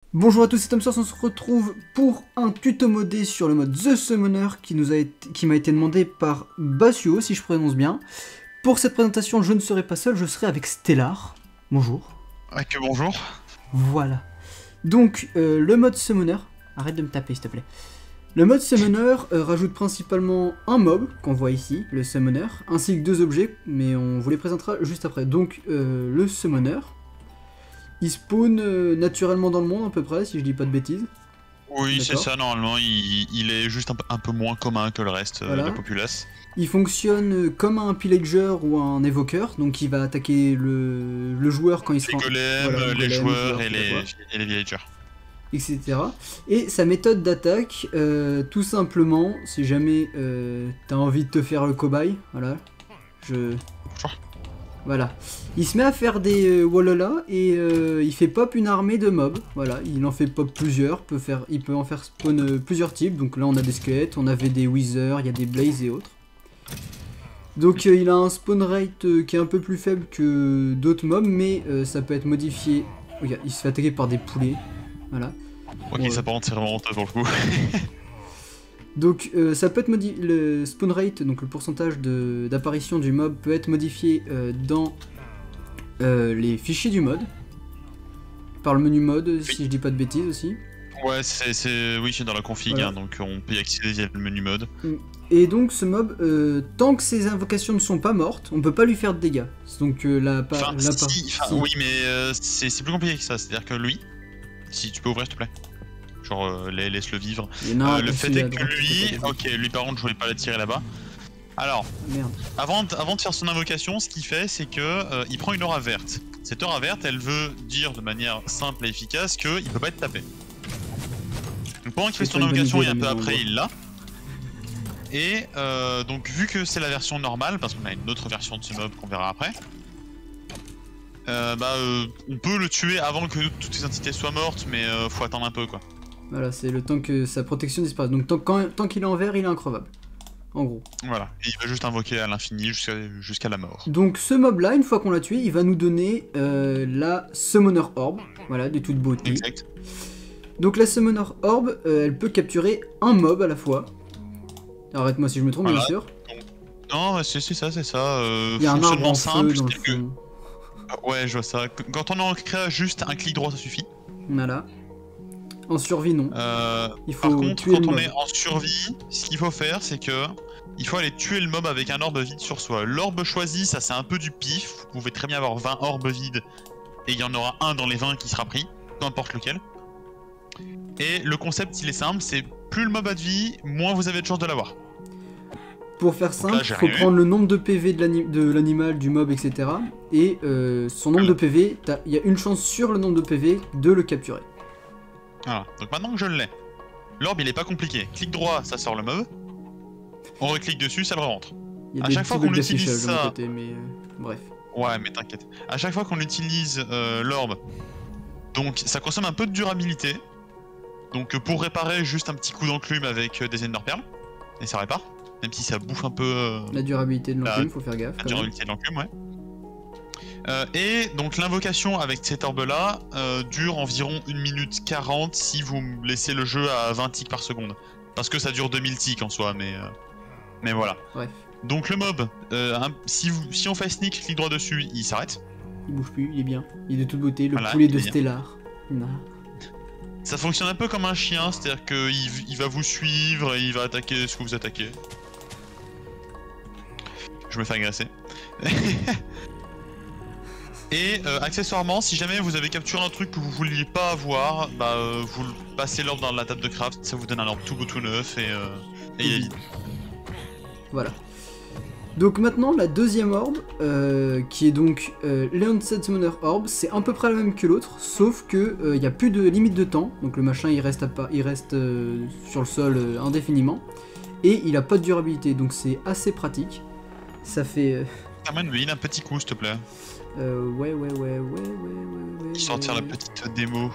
Bonjour à tous, c'est TomSource, on se retrouve pour un tuto modé sur le mode The Summoner qui m'a été demandé par Basio, si je prononce bien. Pour cette présentation, je ne serai pas seul, je serai avec Stellar. Bonjour. Ok, bonjour. Voilà. Donc, le mode Summoner... Arrête de me taper, s'il te plaît. Le mode Summoner rajoute principalement un mob, qu'on voit ici, le Summoner, ainsi que deux objets, mais on vous les présentera juste après. Donc, le Summoner... Il spawn naturellement dans le monde à peu près, si je dis pas de bêtises. Oui, c'est ça, normalement, il est juste un peu moins commun que le reste de la populace. Il fonctionne comme un pillager ou un évoqueur, donc il va attaquer le joueur quand il sera... Les golems, les joueurs et les villagers. Etc. Et sa méthode d'attaque, tout simplement, si jamais t'as envie de te faire le cobaye, voilà, Voilà, il se met à faire des Wolola et il fait pop une armée de mobs, voilà, il en fait pop plusieurs, il peut en faire spawn plusieurs types, donc là on a des squelettes, on avait des withers, il y a des blazes et autres. Donc il a un spawn rate qui est un peu plus faible que d'autres mobs, mais ça peut être modifié. Regarde, il se fait attaquer par des poulets, voilà. Ok, bon, ça par contre c'est vraiment honteux pour le coup. Donc ça peut être modifié, le spawn rate, donc le pourcentage d'apparition du mob peut être modifié dans les fichiers du mode, par le menu mode, oui. Si je dis pas de bêtises aussi. Ouais, oui, c'est dans la config, voilà. Hein, donc on peut y accéder via le menu mode. Et donc ce mob, tant que ses invocations ne sont pas mortes, on peut pas lui faire de dégâts. Donc oui, mais c'est plus compliqué que ça, c'est-à-dire que lui, si tu peux ouvrir s'il te plaît. Genre laisse-le vivre. Le fait est que lui, lui par contre je voulais pas l'attirer là-bas. Alors, avant de faire son invocation, ce qu'il fait c'est que il prend une aura verte. Cette aura verte, elle veut dire de manière simple et efficace qu'il peut pas être tapé. Donc pendant qu'il fait son invocation et un peu après il l'a. Et donc vu que c'est la version normale, parce qu'on a une autre version de ce mob qu'on verra après, on peut le tuer avant que toutes les entités soient mortes, mais faut attendre un peu quoi. Voilà, c'est le temps que sa protection disparaisse. Donc tant qu'il est en vert, il est increvable. En gros. Voilà, et il va juste invoquer à l'infini jusqu'à la mort. Donc ce mob là, une fois qu'on l'a tué, il va nous donner la Summoner Orb. Voilà, de toute beauté. Exact. Donc la Summoner Orb, elle peut capturer un mob à la fois. Arrête-moi si je me trompe, voilà. Bien sûr. Non, c'est ça, c'est ça. Il y a un arbre en feu dans le fond. Ouais, je vois ça. Quand on en crée juste un clic droit, ça suffit. Voilà. En survie, non. Il faut par contre, quand on est en survie, ce qu'il faut faire, c'est que il faut aller tuer le mob avec un orbe vide sur soi. L'orbe choisi, ça c'est un peu du pif. Vous pouvez très bien avoir 20 orbes vides et il y en aura un dans les 20 qui sera pris, peu importe lequel. Et le concept, il est simple, c'est plus le mob a de vie, moins vous avez de chances de l'avoir. Pour faire simple, il faut prendre le nombre de PV de l'animal, du mob, etc. Et son nombre de PV, il y a une chance sur le nombre de PV de le capturer. Voilà, donc maintenant que je l'ai, l'orbe il est pas compliqué. Clic droit, ça sort le mob. On reclique dessus, ça le rentre. À chaque fois qu'on utilise ça... côté, mais bref. Ouais, mais t'inquiète. À chaque fois qu'on utilise l'orbe, donc ça consomme un peu de durabilité. Donc pour réparer, juste un petit coup d'enclume avec des Ender Pearls. Et ça répare. Même si ça bouffe un peu... la durabilité de l'enclume, faut faire gaffe. La durabilité de l'enclume, ouais. Et donc l'invocation avec cet orbe là dure environ 1 minute 40 si vous laissez le jeu à 20 ticks par seconde. Parce que ça dure 2000 ticks en soi, mais voilà. Ouais. Donc le mob, si on fait sneak, clic droit dessus, il s'arrête. Il bouge plus, il est bien. Il est de toute beauté, le poulet de Stellar. Ça fonctionne un peu comme un chien, c'est-à-dire qu'il va vous suivre et il va attaquer ce que vous attaquez. Je me fais agresser. Et accessoirement, si jamais vous avez capturé un truc que vous vouliez pas avoir, vous passez l'orbe dans la table de craft, ça vous donne un orbe tout beau tout neuf et il est vide. Voilà. Donc maintenant la deuxième orbe, qui est donc l'Ancient Summoner Orb, c'est à peu près la même que l'autre, sauf que il n'y a plus de limite de temps, donc le machin il reste sur le sol indéfiniment, et il a pas de durabilité, donc c'est assez pratique. Ça fait... Termine un petit coup s'il te plaît. Ouais. Histoire de faire la petite démo.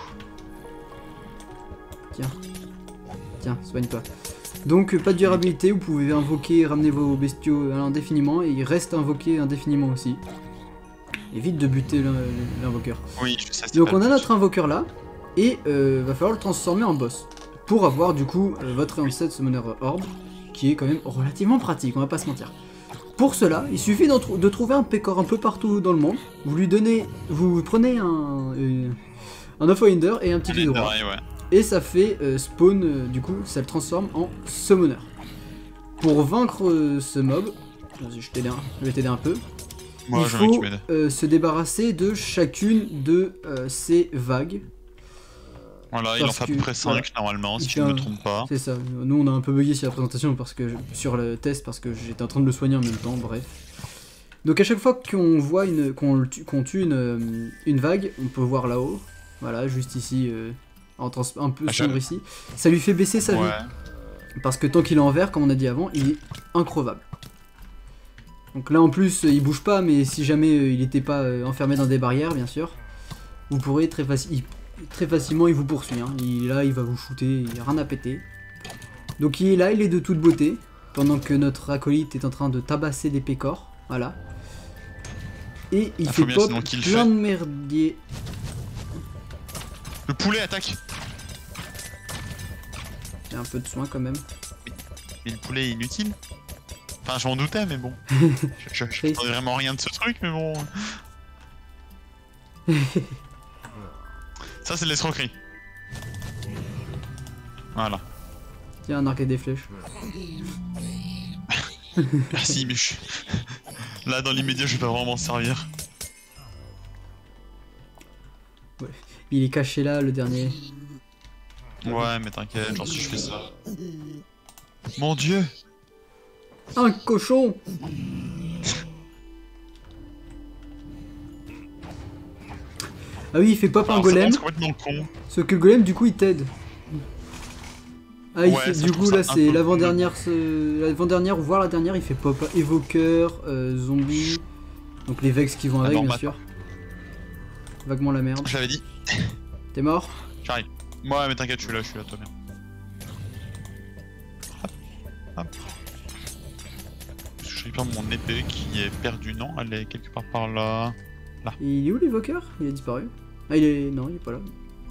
Tiens, soigne-toi. Donc pas de durabilité, vous pouvez invoquer, ramener vos bestiaux indéfiniment, et il reste invoqué indéfiniment aussi. Évite de buter l'invoqueur. Oui, je sais. Donc on a notre invoqueur là, et va falloir le transformer en boss. Pour avoir du coup votre Aeon Summoner Orb, qui est quand même relativement pratique, on va pas se mentir. Pour cela, il suffit de trouver un Pekor un peu partout dans le monde, vous prenez un Off-Winder et un petit Hydra, ouais. Et ça fait spawn, du coup ça le transforme en Summoner. Pour vaincre ce mob, je vais t'aider un peu. Moi, il faut se débarrasser de chacune de ces vagues. Voilà, il en fait à peu près 5 normalement, si je ne me trompe pas. C'est ça, nous on a un peu bugué sur la présentation, sur le test, parce que j'étais en train de le soigner en même temps, bref. Donc à chaque fois qu'on voit qu'on tue une vague, on peut voir là-haut, voilà, juste ici, un peu sombre ici, ça lui fait baisser sa vie. Parce que tant qu'il est en vert, comme on a dit avant, il est increvable. Donc là en plus, il bouge pas, mais si jamais il n'était pas enfermé dans des barrières, bien sûr, vous pourrez très facilement, il vous poursuit. Hein. Il est là, il va vous shooter, il n'y a rien à péter. Donc il est là, il est de toute beauté, pendant que notre acolyte est en train de tabasser des pécores. Voilà. Et il fait pop plein de merdier. Le poulet attaque. Il y a un peu de soin quand même. Mais le poulet est inutile. Enfin, je m'en doutais, mais bon. je ne vraiment rien de ce truc, mais bon. Ça, c'est de l'escroquerie. Voilà. Tiens, un arc et des flèches. Merci, mais là, dans l'immédiat, je vais pas vraiment m'en servir. Ouais. Il est caché là, le dernier. Ouais, mais t'inquiète, genre si je fais ça. Mon dieu! Un cochon! Ah oui, il fait pop un golem. Ce que le golem, du coup, il t'aide. Ah, du coup, là, c'est l'avant-dernière, voire la dernière, il fait pop évoqueur, zombie. Donc les Vex qui vont avec, bien sûr. Vaguement la merde. J'avais dit. T'es mort? J'arrive. Ouais, mais t'inquiète, je suis là, toi bien. Hop, hop. Je récupère mon épée qui est perdue, non? Elle est quelque part par là. Là. Il est où l'évoqueur? Il a disparu. Ah, non, il est pas là.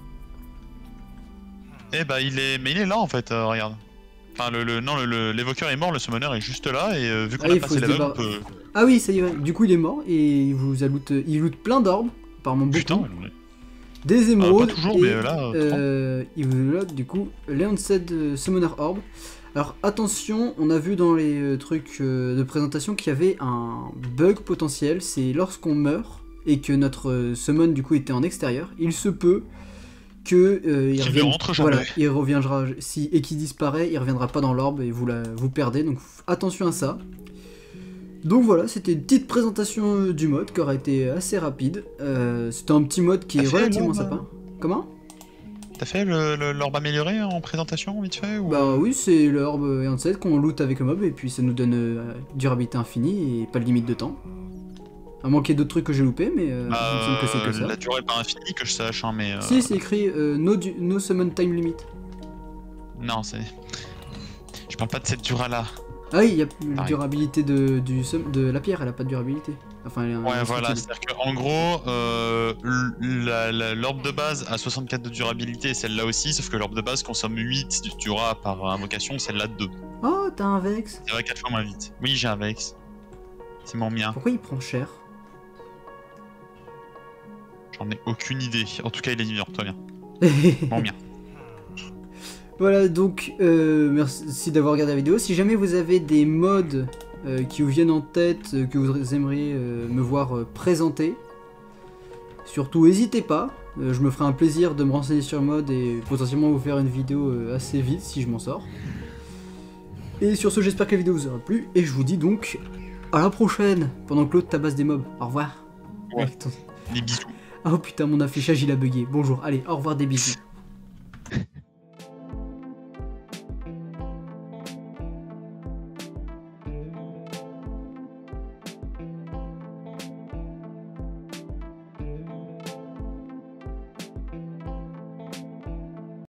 Eh bah, mais il est là en fait, regarde. Enfin, l'évoqueur est mort, le summoner est juste là, et vu qu'on a passé la vague, on peut... Ah oui, ça y est, du coup il est mort, et il vous a il loot plein d'orbes, apparemment beaucoup. Putain, des émeraudes, pas toujours, mais là, il vous loot du coup l'Aeon Summoner Orb. Alors attention, on a vu dans les trucs de présentation qu'il y avait un bug potentiel, c'est lorsqu'on meurt, et que notre summon du coup était en extérieur, il se peut que il reviendra et qu'il disparaît, il reviendra pas dans l'orbe et vous perdez, donc attention à ça. Donc voilà, c'était une petite présentation du mode qui aura été assez rapide. C'était un petit mode qui est relativement sympa. Comment? T'as fait l'orbe amélioré en présentation vite fait ou... Bah oui, c'est l'orbe Aeon Set qu'on loot avec le mob et puis ça nous donne durabilité infinie et pas de limite de temps. À moins qu'il y ait d'autres trucs que j'ai loupé, mais il me semble que c'est que ça. La durée pas infinie que je sache, hein, mais... Si, c'est écrit no summon time limit. Non, c'est... Je parle pas de cette durée-là. Ah oui, il y a la durabilité de la pierre, elle a pas de durabilité. Enfin, ouais, voilà, c'est-à-dire qu'en gros, l'orbe de base a 64 de durabilité, et celle-là aussi, sauf que l'orbe de base consomme 8 de dura par invocation, celle-là 2. Oh, t'as un Vex. C'est vrai, 4 fois moins vite. Oui, j'ai un Vex. C'est mon mien. Pourquoi il prend cher? J'en ai aucune idée. En tout cas, il est vivant, toi bien. Mon mien. Voilà, donc merci d'avoir regardé la vidéo. Si jamais vous avez des mods qui vous viennent en tête, que vous aimeriez me voir présenter, surtout n'hésitez pas. Je me ferai un plaisir de me renseigner sur le mode et potentiellement vous faire une vidéo assez vite si je m'en sors. Et sur ce, j'espère que la vidéo vous aura plu. Et je vous dis donc à la prochaine, pendant que l'autre tabasse des mobs. Au revoir. Ouais. Des bisous. Oh putain, mon affichage il a bugué. Bonjour, allez, au revoir, des bisous.